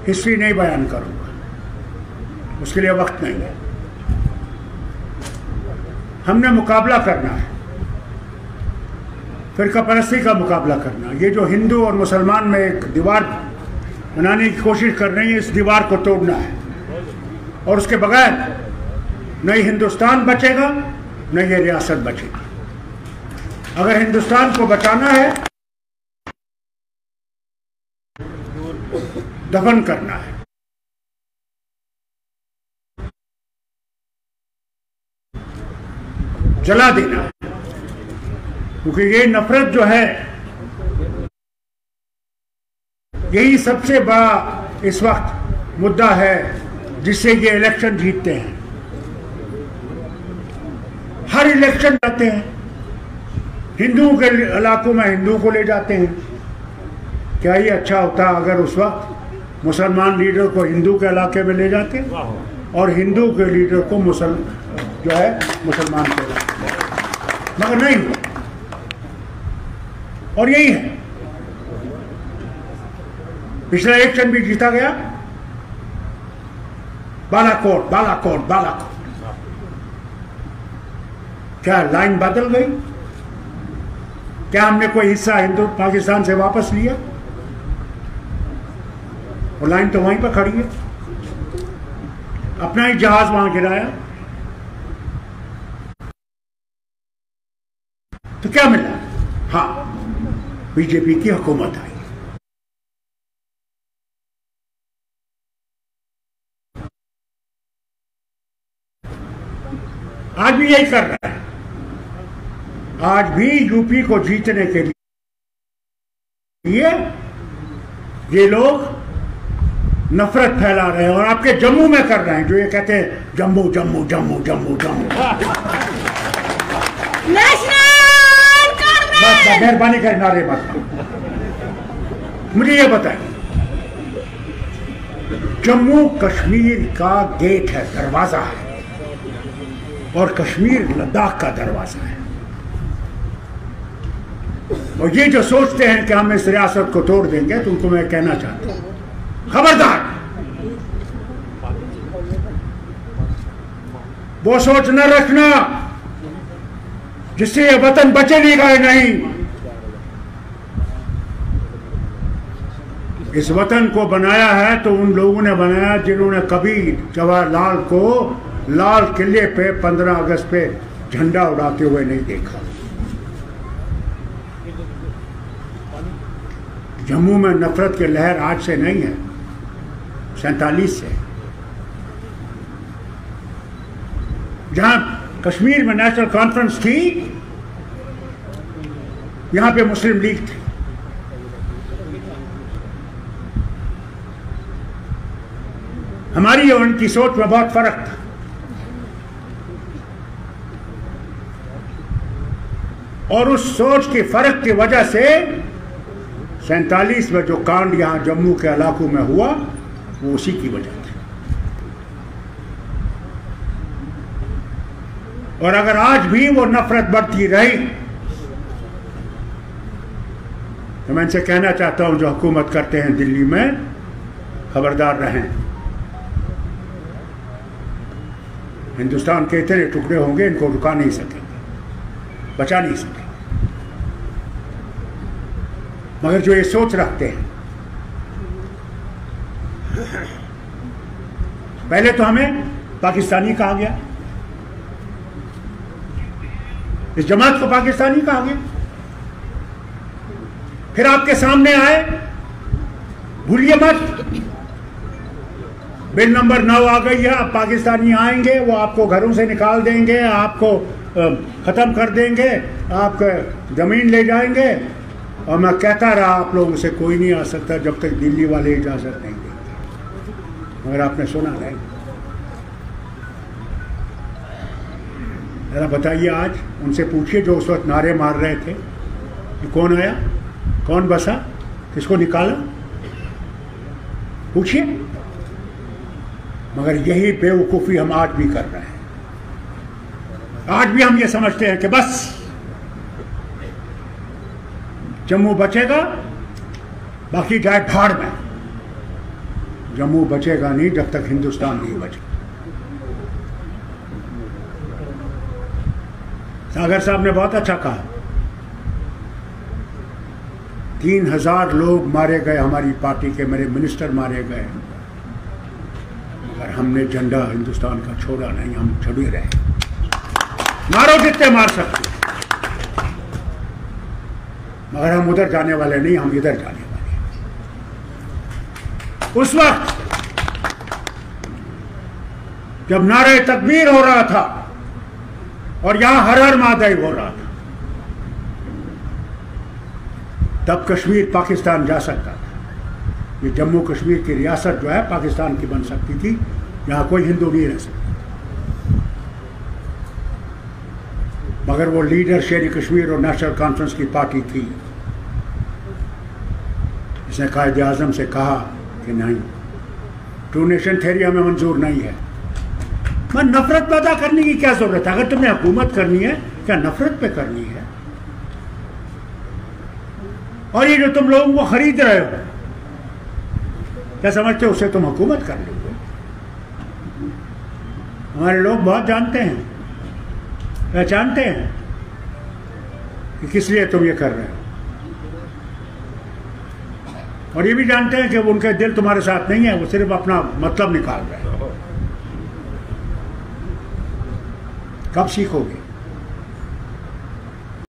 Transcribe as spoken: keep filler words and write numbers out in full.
History नहीं बयान करूंगा, उसके लिए वक्त नहीं है। हमने मुकाबला करना है, फिरका परस्ती का मुकाबला करना। ये जो हिंदू और मुसलमान में एक दीवार बनाने की कोशिश कर रही है, इस दीवार को तोड़ना है। और उसके बगैर न ही हिंदुस्तान बचेगा न ये रियासत बचेगी। अगर हिंदुस्तान को बचाना है, दफन करना है, जला देना है, क्योंकि ये नफरत जो है, यही सबसे बड़ा इस वक्त मुद्दा है जिससे ये इलेक्शन जीतते हैं। हर इलेक्शन जाते हैं, हिंदुओं के इलाकों में हिंदुओं को ले जाते हैं। क्या ये अच्छा होता अगर उस वक्त मुसलमान लीडर को हिंदू के इलाके में ले जाते और हिंदू के लीडर को मुसल जो है मुसलमान के इलाके में, मगर नहीं हुआ। और यही है, पिछला इलेक्शन भी जीता गया, बालाकोट बालाकोट बालाकोट। क्या लाइन बदल गई? क्या हमने कोई हिस्सा हिंदू पाकिस्तान से वापस लिया? और लाइन तो वहीं पर खड़ी है, अपना ही जहाज वहां गिराया। तो क्या मिला? हाँ, बीजेपी की हुकूमत आई। आज भी यही कर रहा है। आज भी यूपी को जीतने के लिए ये लोग नफरत फैला रहे हैं, और आपके जम्मू में कर रहे हैं, जो ये कहते हैं जम्मू जम्मू जम्मू जम्मू जम्मू। बस मेहरबानी कर नारे मत। मुझे ये बताइए, जम्मू कश्मीर का गेट है, दरवाजा है, और कश्मीर लद्दाख का दरवाजा है। और ये जो सोचते हैं कि हम इस रियासत को तोड़ देंगे, तो उनको मैं कहना चाहता हूं, खबरदार, वो सोच न रखना जिससे ये वतन बचेगा नहीं। इस वतन को बनाया है तो उन लोगों ने बनाया जिन्होंने कभी जवाहरलाल को लाल किले पे पंद्रह अगस्त पे झंडा उड़ाते हुए नहीं देखा। जम्मू में नफरत की लहर आज से नहीं है, सैंतालीस से। जहां कश्मीर में नेशनल कॉन्फ्रेंस थी, यहां पे मुस्लिम लीग थी। हमारी और उनकी सोच में बहुत फर्क था। और उस सोच के फर्क की वजह से सैंतालीस में जो कांड यहां जम्मू के इलाकों में हुआ, वो उसी की वजह थी। और अगर आज भी वो नफरत बढ़ती रही, तो मैं इनसे कहना चाहता हूं जो हुकूमत करते हैं दिल्ली में, खबरदार रहें। हिंदुस्तान के इतने टुकड़े होंगे, इनको रुका नहीं सकेंगे, बचा नहीं सकेंगे। मगर जो ये सोच रखते हैं, पहले तो हमें पाकिस्तानी कहा गया, इस जमात को पाकिस्तानी कहा गया, फिर आपके सामने आए, भूलिए मत, बिल नंबर नौ आ गई है, अब पाकिस्तानी आएंगे, वो आपको घरों से निकाल देंगे, आपको खत्म कर देंगे, आपको जमीन ले जाएंगे। और मैं कहता रहा आप लोगों से, कोई नहीं आ सकता जब तक दिल्ली वाले इजाजत नहीं देंगे। मगर आपने सुना नहीं। जरा बताइए, आज उनसे पूछिए जो उस वक्त नारे मार रहे थे कि कौन आया, कौन बसा, किसको निकाला, पूछिए। मगर यही बेवकूफ़ी हम आज भी कर रहे हैं। आज भी हम ये समझते हैं कि बस जम्मू बचेगा, बाकी जाए भाड़ में। जम्मू बचेगा नहीं जब तक हिंदुस्तान नहीं बचेगा। सागर साहब ने बहुत अच्छा कहा, तीन हजार लोग मारे गए हमारी पार्टी के, मेरे मिनिस्टर मारे गए, मगर हमने झंडा हिंदुस्तान का छोड़ा नहीं, हम छड़े रहे। मारो जितने मार सकते, मगर हम उधर जाने वाले नहीं, हम इधर जाने वाले। उस वक्त जब नारे तकबीर हो रहा था और यहां हर हर महादेव हो रहा था, तब कश्मीर पाकिस्तान जा सकता था। ये जम्मू कश्मीर की रियासत जो है पाकिस्तान की बन सकती थी, यहां कोई हिंदू नहीं रह सकता। मगर वो लीडर शेर कश्मीर और नेशनल कॉन्फ्रेंस की पार्टी थी, इसने कायदे आजम से कहा कि नहीं, टू नेशन थ्योरी हमें मंजूर नहीं है। मैं नफरत पैदा करने की क्या जरूरत है? अगर तुम्हें हुकूमत करनी है, क्या नफरत पे करनी है? और ये जो तुम लोगों को खरीद रहे हो, क्या समझते हो उसे तुम हुकूमत कर लोगे? हमारे लोग बहुत जानते हैं, पहचानते हैं कि किस लिए तुम ये कर रहे हो, और ये भी जानते हैं कि उनके दिल तुम्हारे साथ नहीं है, वो सिर्फ अपना मतलब निकाल रहे हैं। कब सीखोगे?